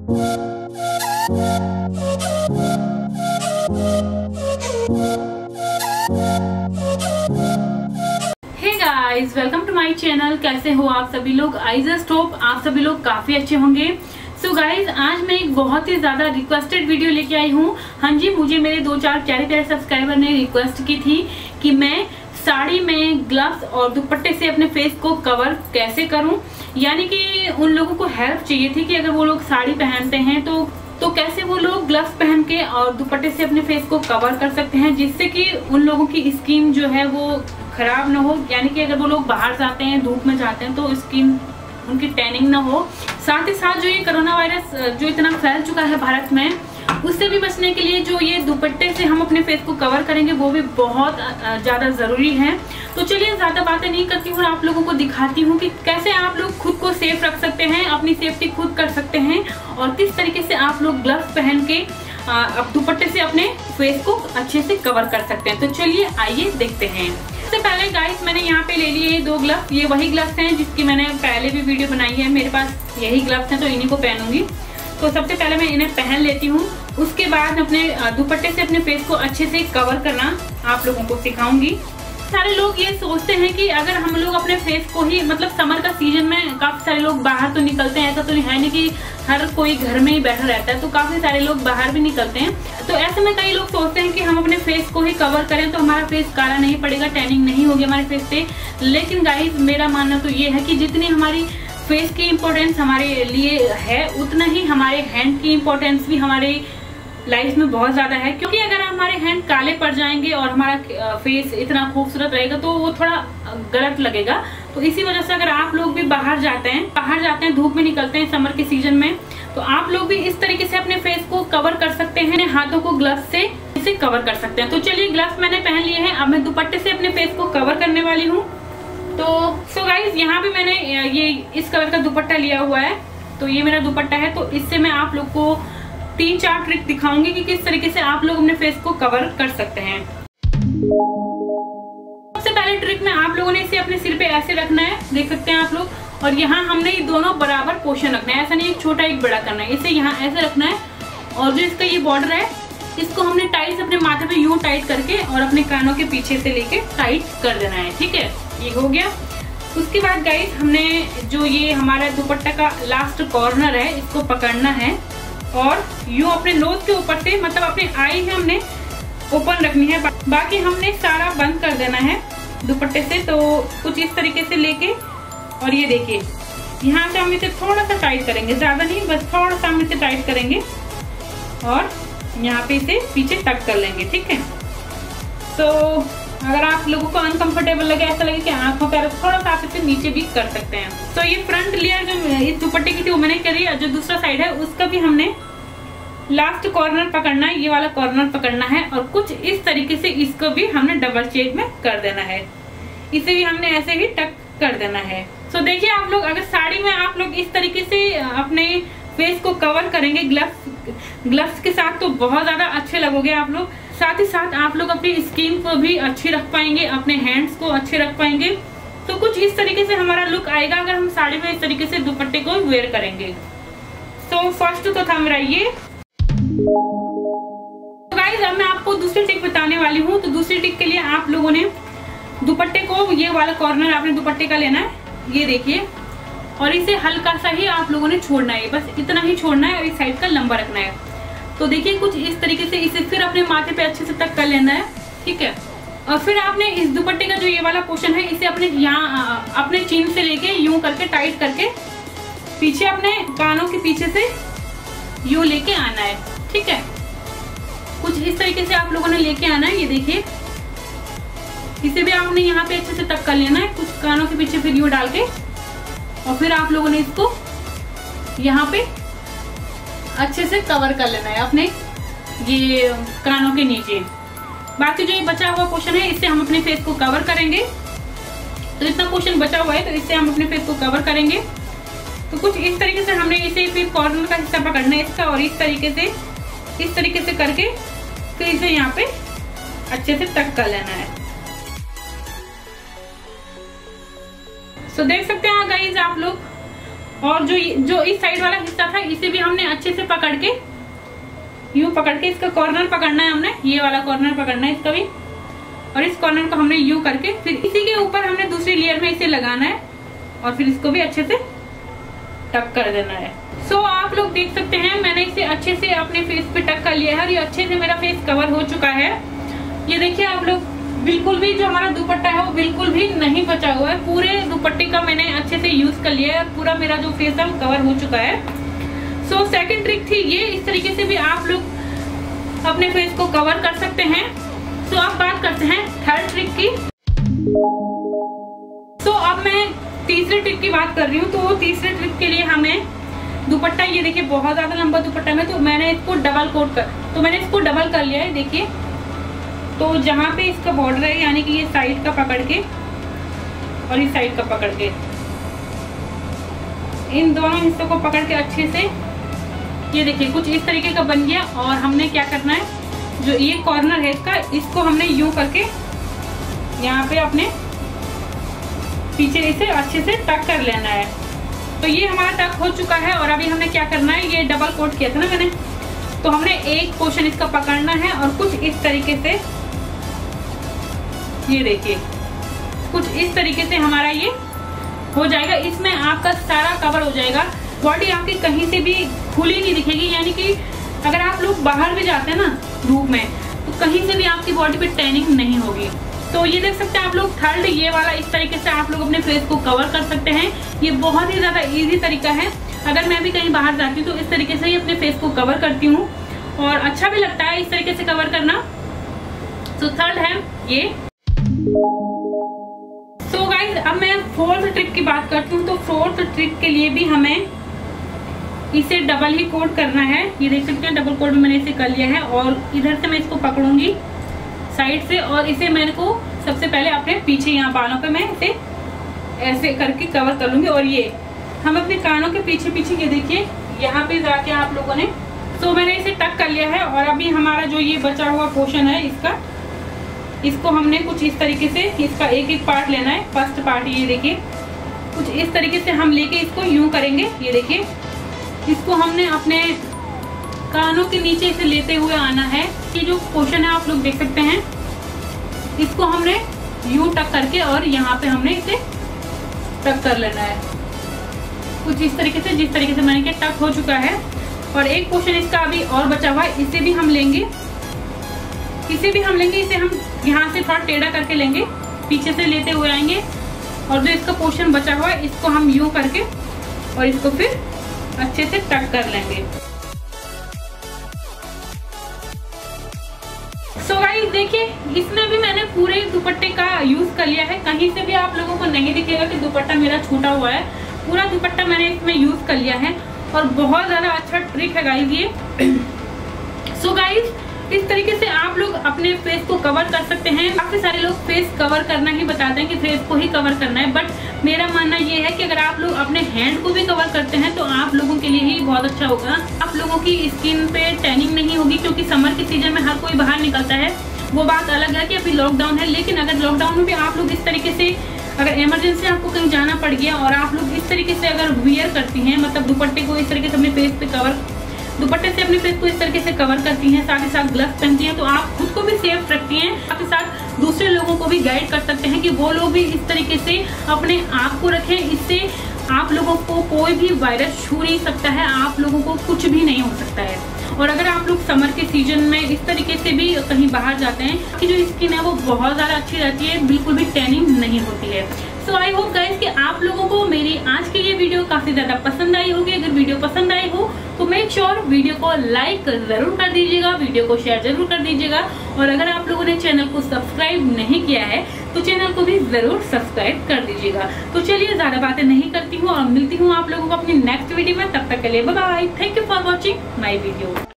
Guys, welcome to my channel. कैसे हो आप सभी लोग? आई जस्ट होप आप सभी लोग काफी अच्छे होंगे। सो गाइस, आज मैं एक बहुत ही ज्यादा रिक्वेस्टेड वीडियो लेके आई हूँ। हाँ जी, मुझे मेरे 2-4 प्यारे सब्सक्राइबर ने रिक्वेस्ट की थी कि मैं साड़ी में ग्लव्स और दुपट्टे से अपने फेस को कवर कैसे करूं। यानी कि उन लोगों को हेल्प चाहिए थी कि अगर वो लोग साड़ी पहनते हैं तो कैसे वो लोग ग्लव्स पहन के और दुपट्टे से अपने फेस को कवर कर सकते हैं, जिससे कि उन लोगों की स्किन जो है वो खराब ना हो। यानी कि अगर वो लोग बाहर जाते हैं, धूप में जाते हैं, तो स्किन उनकी टैनिंग ना हो। साथ ही साथ जो ये कोरोना वायरस जो इतना फैल चुका है भारत में, उससे भी बचने के लिए जो ये दुपट्टे से हम अपने फेस को कवर करेंगे वो भी बहुत ज्यादा जरूरी है। तो चलिए ज्यादा बातें नहीं करती हूँ, आप लोगों को दिखाती हूँ कि कैसे आप लोग खुद को सेफ रख सकते हैं, अपनी सेफ्टी खुद कर सकते हैं, और किस तरीके से आप लोग ग्लव्स पहन के अब दुपट्टे से अपने फेस को अच्छे से कवर कर सकते हैं। तो चलिए आइए देखते हैं। सबसे पहले गाइस, मैंने यहाँ पे ले लिए 2 ग्लव्स। ये वही ग्लव्स हैं जिसकी मैंने पहले भी वीडियो बनाई है। मेरे पास यही ग्लव्स हैं तो इन्हीं को पहनूंगी। तो सबसे पहले मैं इन्हें पहन लेती हूँ। उसके बाद अपने दुपट्टे से अपने फेस को अच्छे से कवर करना आप लोगों को सिखाऊंगी। सारे लोग ये सोचते हैं कि अगर हम लोग अपने फेस को ही, मतलब समर का सीजन में काफी सारे लोग बाहर तो निकलते हैं, ऐसा तो है नहीं कि हर कोई घर में ही बैठा रहता है, तो काफी सारे लोग बाहर भी निकलते हैं। तो ऐसे में कई लोग सोचते हैं कि हम अपने फेस को ही कवर करें तो हमारा फेस काला नहीं पड़ेगा, टैनिंग नहीं होगी हमारे फेस पे। लेकिन गाइस, मेरा मानना तो ये है कि जितनी हमारी फेस की इम्पोर्टेंस हमारे लिए है, उतना ही हमारे हैंड की इम्पोर्टेंस भी हमारे लाइफ में बहुत ज्यादा है। क्योंकि अगर हमारे हैंड काले पड़ जाएंगे और हमारा फेस इतना खूबसूरत रहेगा तो वो थोड़ा गलत लगेगा। तो इसी वजह से अगर आप लोग भी बाहर जाते हैं, धूप में निकलते हैं समर के सीजन में, तो आप लोग भी इस तरीके से अपने फेस को कवर कर सकते हैं। हाथों को ग्लव्स से इसे कवर कर सकते हैं। तो चलिए, ग्लव्स मैंने पहन लिए हैं। अब मैं दुपट्टे से अपने फेस को कवर करने वाली हूँ। तो गाइस, यहाँ पे मैंने ये इस कलर का दुपट्टा लिया हुआ है। तो ये मेरा दुपट्टा है। तो इससे मैं आप लोग को 3-4 ट्रिक दिखाऊंगी कि किस तरीके से आप लोग अपने फेस को कवर कर सकते हैं। सबसे पहले ट्रिक में आप लोगों ने इसे अपने सिर पे ऐसे रखना है, देख सकते हैं आप लोग। और यहाँ हमने ये दोनों बराबर पोर्शन रखना है, ऐसा नहीं एक छोटा एक बड़ा करना है। इसे यहाँ ऐसे रखना है, और जो इसका ये बॉर्डर है इसको हमने टाइट अपने माथे पे यूं टाइट करके और अपने कानों के पीछे से लेके टाइट कर देना है। ठीक है, ये हो गया। उसके बाद गाइस, हमने जो ये हमारा दुपट्टा का लास्ट कॉर्नर है, इसको पकड़ना है और यूं अपने नोज के ऊपर से, मतलब अपने आई है हमने ओपन रखनी है, बाकी हमने सारा बंद कर देना है दुपट्टे से। तो कुछ इस तरीके से लेके, और ये देखिए यहाँ से हम इसे थोड़ा सा टाइट करेंगे, ज्यादा नहीं, बस थोड़ा सा हम इसे टाइट करेंगे और यहाँ पे इसे पीछे टक कर लेंगे। ठीक है। तो अगर आप लोगों को अनकंफर्टेबल लगे, ऐसा लगे कि आंखों पे, थोड़ा सा आप इसे नीचे भी कर सकते हैं। तो ये फ्रंट लेयर जो इस दुपट्टे की थी वो मैंने करी, जो दूसरा साइड है उसका भी हमने लास्ट कॉर्नर पकड़ना है, ये वाला कॉर्नर पकड़ना है, और कुछ इस तरीके से इसको भी हमने डबल चेक में कर देना है। इसे भी हमने ऐसे ही टक कर देना है। तो देखिए आप लोग, अगर साड़ी में आप लोग इस तरीके से अपने फेस को कवर करेंगे ग्लव्स के साथ, तो बहुत ज्यादा अच्छे लगोगे आप लोग। साथ ही साथ आप लोग अपनी स्किन को भी अच्छी रख पाएंगे, अपने हैंड्स को अच्छे रख पाएंगे। तो कुछ इस तरीके से हमारा लुक आएगा अगर हम साड़ी में इस तरीके से दुपट्टे को वेयर करेंगे। तो फर्स्ट तो था मेरा ये। तो गाइस, अब मैं आपको दूसरी टिक बताने वाली हूँ। तो दूसरी टिक के लिए आप लोगों ने दुपट्टे को, ये वाला कॉर्नर आपने दुपट्टे का लेना है, ये देखिए, और इसे हल्का सा ही आप लोगों ने छोड़ना है, बस इतना ही छोड़ना है, और इस साइड का लंबा रखना है। तो देखिए कुछ इस तरीके से इसे फिर अपने माथे पे अच्छे से टक कर लेना है। ठीक है। और फिर आपने इस दुपट्टे का जो ये वाला पोर्शन है, इसे अपने यहाँ अपने चीन से लेके यूं करके टाइट करके पीछे अपने कानों के पीछे से यूं लेके आना है। ठीक है। कुछ इस तरीके से आप लोगों ने लेके आना है। ये देखिए, इसे भी आपने यहाँ पे अच्छे से टक कर लेना है, कुछ कानों के पीछे फिर यूं डाल के, और फिर आप लोगों ने इसको यहाँ पे अच्छे से कवर कर लेना है अपने ये कानों के नीचे। बाकी जो ये बचा हुआ पोर्शन है, इससे हम अपने फेस को कवर करेंगे। तो इतना पोर्शन बचा हुआ है, तो इससे हम अपने फेस को कवर करेंगे। तो कुछ इस तरीके से हमने इसे फिर कॉर्नर का हिस्सा पकड़ना है इसका, और इस तरीके से करके फिर इसे यहाँ पे अच्छे से टक कर लेना है। तो देख सकते हैं गाइस आप लोग। और जो इस साइड वाला हिस्सा था, इसे भी हमने अच्छे से पकड़ के इसका कॉर्नर पकड़ना है हमने, ये वाला कॉर्नर पकड़ना है इसका भी, और इस कॉर्नर को हमने यूं करके फिर इसी के ऊपर हमने दूसरी लेयर में इसे लगाना है और फिर इसको भी अच्छे से टक कर देना है। सो आप लोग देख सकते हैं मैंने इसे अच्छे से अपने फेस पे टक कर लिया है और ये अच्छे से मेरा फेस कवर हो चुका है। ये देखिए आप लोग, बिल्कुल भी जो हमारा दुपट्टा है वो बिल्कुल भी नहीं बचा हुआ है, पूरे दुपट्टे का मैंने अच्छे से यूज कर लिया है और पूरा मेरा जो फेस है वो कवर हो चुका है। सो सेकंड ट्रिक थी ये, इस तरीके से भी आप लोग अपने फेस को कवर कर सकते हैं। सो अब बात करते हैं थर्ड ट्रिक की। सो अब मैं तीसरे ट्रिक की बात कर रही हूँ। तो तीसरे ट्रिक के लिए हमें दुपट्टा, ये देखिए बहुत ज्यादा लंबा दुपट्टा में, तो मैंने इसको डबल डबल कर लिया है। देखिए तो जहाँ पे इसका बॉर्डर है यानी कि ये साइड का पकड़ के और इस साइड का पकड़ के, इन दोनों हिस्सों को पकड़ के अच्छे से, ये देखिए कुछ इस तरीके का बन गया। और हमने क्या करना है, जो ये कॉर्नर है इसका, इसको हमने यूं करके यहाँ पे अपने पीछे इसे अच्छे से टक कर लेना है। तो ये हमारा टक हो चुका है और अभी हमने क्या करना है, ये डबल कोट किया था ना मैंने, तो हमने एक पोर्शन इसका पकड़ना है और कुछ इस तरीके से, ये देखिए कुछ इस तरीके से हमारा ये हो जाएगा। इसमें आपका सारा कवर हो जाएगा, बॉडी आपकी कहीं से भी खुली नहीं दिखेगी। यानी कि अगर आप लोग बाहर भी जाते हैं ना धूप में, तो कहीं से भी आपकी बॉडी पे टैनिंग नहीं होगी। तो ये देख सकते हैं आप लोग, थर्ड ये वाला, इस तरीके से आप लोग अपने फेस को कवर कर सकते हैं। ये बहुत ही ज्यादा इजी तरीका है। अगर मैं भी कहीं बाहर जाती हूँ तो इस तरीके से ही अपने फेस को कवर करती हूँ और अच्छा भी लगता है इस तरीके से कवर करना। तो थर्ड है ये। सो गाइस अब मैं फोर्थ ट्रिक की बात करती हूँ। तो फोर्थ ट्रिक के लिए भी हमें इसे डबल ही कोट करना है। ये देख सकते हैं डबल कोट भी मैंने इसे कर लिया है और इधर से मैं इसको पकड़ूंगी साइड से और इसे मेरे को सबसे पहले अपने पीछे यहाँ बालों पे मैं इसे ऐसे करके कवर कर लूंगी। और ये हम अपने कानों के पीछे पीछे, ये देखिए यहाँ पे जाके आप लोगों ने, तो मैंने इसे टक कर लिया है। और अभी हमारा जो ये बचा हुआ पोर्शन है इसका, इसको हमने कुछ इस तरीके से, इसका एक एक पार्ट लेना है। फर्स्ट पार्ट ये देखिए कुछ इस तरीके से हम लेके इसको यूं करेंगे। ये देखिए इसको हमने अपने कानों के नीचे से लेते हुए आना है। ये जो पोर्शन है आप लोग देख सकते हैं, इसको हमने यूं टक करके और यहाँ पे हमने इसे टक कर लेना है कुछ इस तरीके से, जिस तरीके से मैंने किया टक हो चुका है। और एक पोर्शन इसका अभी और बचा हुआ है, इसे भी हम लेंगे, इसे हम यहाँ से थोड़ा टेढ़ा करके लेंगे, पीछे से लेते हुए आएंगे और जो इसका पोर्शन बचा हुआ है इसको हम यूं करके और इसको फिर अच्छे से टक कर लेंगे। सो गाइस देखिए इसमें भी मैंने पूरे दुपट्टे का यूज कर लिया है। कहीं से भी आप लोगों को नहीं दिखेगा कि दुपट्टा मेरा छूटा हुआ है, पूरा दुपट्टा मैंने इसमें यूज कर लिया है और बहुत ज्यादा अच्छा ट्रिक है गाइस ये। सो गाइस इस तरीके से आप लोग अपने फेस को कवर कर सकते हैं। काफी सारे लोग फेस कवर करना ही बताते हैं कि फेस को ही कवर करना है, बट मेरा मानना ये है कि अगर आप लोग अपने हैंड को भी कवर करते हैं तो आप लोगों के लिए ही बहुत अच्छा होगा। आप लोगों की स्किन पे टैनिंग नहीं होगी, क्योंकि समर के सीजन में हर कोई बाहर निकलता है। वो बात अलग है कि अभी लॉकडाउन है, लेकिन अगर लॉकडाउन में भी आप लोग इस तरीके से, अगर इमरजेंसी आपको कहीं जाना पड़ गया और आप लोग इस तरीके से अगर वियर करती हैं, मतलब दुपट्टे को इस तरीके से अपने फेस पे कवर, दुपट्टे से अपने फेस को इस तरीके से कवर करती हैं, साथ ही साथ ग्लव्स पहनती हैं, तो आप खुद को भी सेफ रखती हैं, साथ ही साथ दूसरे लोगों को भी गाइड कर सकते हैं कि वो लोग भी इस तरीके से अपने आप को रखें। इससे आप लोगों को कोई भी वायरस छू नहीं सकता है, आप लोगों को कुछ भी नहीं हो सकता है। और अगर आप लोग समर के सीजन में इस तरीके से भी कहीं बाहर जाते हैं कि जो स्किन है वो बहुत ज्यादा अच्छी रहती है, बिल्कुल भी टैनिंग नहीं होती है। सो आई होप गाइस कि आप लोगों को मेरी आज की ये वीडियो काफी ज्यादा पसंद आई होगी। अगर वीडियो पसंद आई हो तो मेक श्योर वीडियो को लाइक जरूर कर दीजिएगा, वीडियो को शेयर जरूर कर दीजिएगा। और अगर आप लोगों ने चैनल को सब्सक्राइब नहीं किया है तो चैनल को भी जरूर सब्सक्राइब कर दीजिएगा। तो चलिए ज्यादा बातें नहीं करती हूँ और मिलती हूँ आप लोगों को अपनी नेक्स्ट वीडियो में। तब तक के लिए bye bye. Thank you for watching my video.